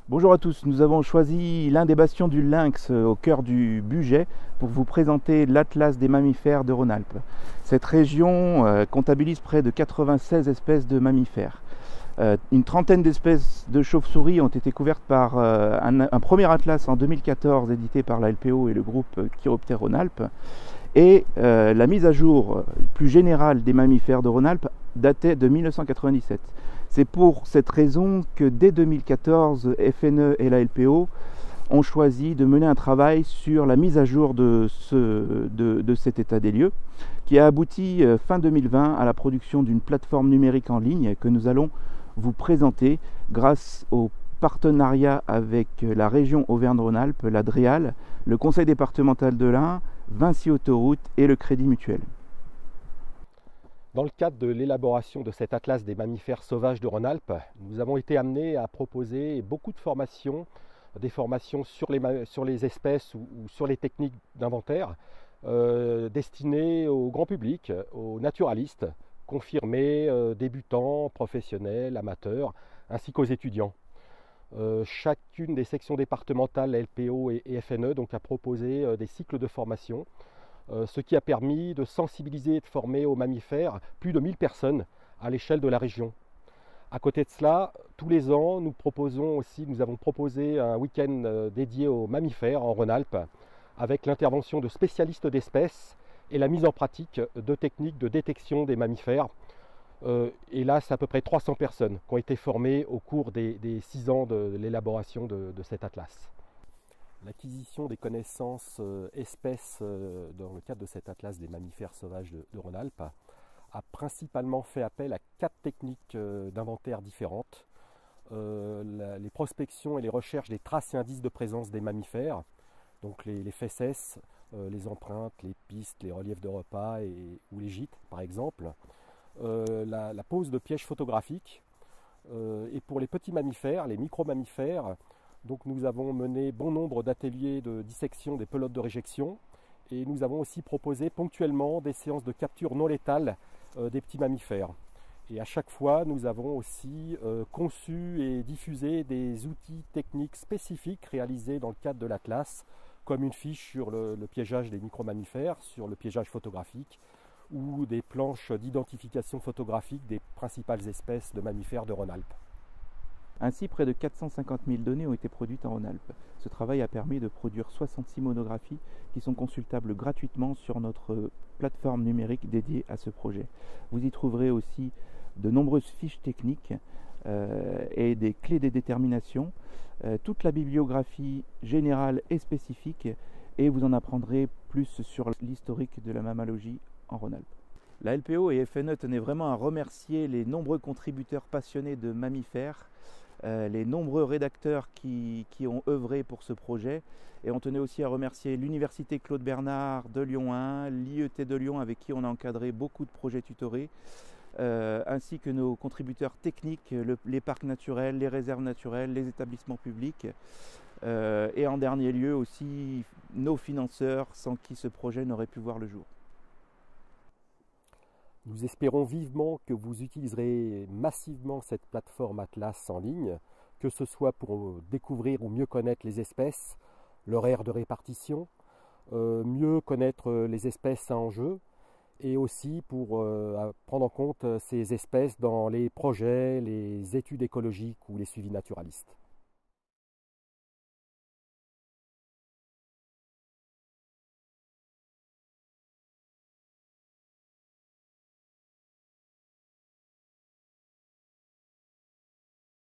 Bonjour à tous, nous avons choisi l'un des bastions du Lynx au cœur du Bugey pour vous présenter l'Atlas des mammifères de Rhône-Alpes. Cette région comptabilise près de 96 espèces de mammifères. Une trentaine d'espèces de chauves-souris ont été couvertes par un premier atlas en 2014 édité par la LPO et le groupe Chiroptère Rhône-Alpes. Et la mise à jour plus générale des mammifères de Rhône-Alpes datait de 1997. C'est pour cette raison que dès 2014, FNE et la LPO ont choisi de mener un travail sur la mise à jour de cet état des lieux, qui a abouti fin 2020 à la production d'une plateforme numérique en ligne que nous allons vous présenter grâce au partenariat avec la région Auvergne-Rhône-Alpes, la DREAL, le conseil départemental de l'Ain, Vinci Autoroute et le Crédit Mutuel. Dans le cadre de l'élaboration de cet atlas des mammifères sauvages de Rhône-Alpes, nous avons été amenés à proposer beaucoup de formations, des formations sur les espèces ou sur les techniques d'inventaire, destinées au grand public, aux naturalistes, confirmés, débutants, professionnels, amateurs, ainsi qu'aux étudiants. Chacune des sections départementales, LPO et FNE, donc, a proposé des cycles de formation, ce qui a permis de sensibiliser et de former aux mammifères plus de 1000 personnes à l'échelle de la région. À côté de cela, tous les ans, nous avons proposé un week-end dédié aux mammifères en Rhône-Alpes, avec l'intervention de spécialistes d'espèces et la mise en pratique de techniques de détection des mammifères. Et là, c'est à peu près 300 personnes qui ont été formées au cours des 6 ans de l'élaboration de cet atlas. L'acquisition des connaissances espèces dans le cadre de cet atlas des mammifères sauvages de Rhône-Alpes a principalement fait appel à 4 techniques d'inventaire différentes. Les prospections et les recherches des traces et indices de présence des mammifères, donc les fesses, les empreintes, les pistes, les reliefs de repas ou les gîtes par exemple. La pose de pièges photographiques. Et pour les petits mammifères, les micro-mammifères, donc nous avons mené bon nombre d'ateliers de dissection des pelotes de réjection et nous avons aussi proposé ponctuellement des séances de capture non létale des petits mammifères. Et à chaque fois, nous avons aussi conçu et diffusé des outils techniques spécifiques réalisés dans le cadre de l'Atlas, comme une fiche sur le piégeage des micro-mammifères, sur le piégeage photographique, ou des planches d'identification photographique des principales espèces de mammifères de Rhône-Alpes. Ainsi, près de 450 000 données ont été produites en Rhône-Alpes. Ce travail a permis de produire 66 monographies qui sont consultables gratuitement sur notre plateforme numérique dédiée à ce projet. Vous y trouverez aussi de nombreuses fiches techniques et des clés de détermination, toute la bibliographie générale et spécifique, et vous en apprendrez plus sur l'historique de la mammalogie en Rhône-Alpes. La LPO et FNE tenaient vraiment à remercier les nombreux contributeurs passionnés de mammifères, les nombreux rédacteurs qui ont œuvré pour ce projet, et on tenait aussi à remercier l'Université Claude Bernard de Lyon 1, l'IET de Lyon avec qui on a encadré beaucoup de projets tutorés, ainsi que nos contributeurs techniques, les parcs naturels, les réserves naturelles, les établissements publics, et en dernier lieu aussi nos financeurs sans qui ce projet n'aurait pu voir le jour. Nous espérons vivement que vous utiliserez massivement cette plateforme Atlas en ligne, que ce soit pour découvrir ou mieux connaître les espèces, leur aire de répartition, mieux connaître les espèces en jeu, et aussi pour prendre en compte ces espèces dans les projets, les études écologiques ou les suivis naturalistes.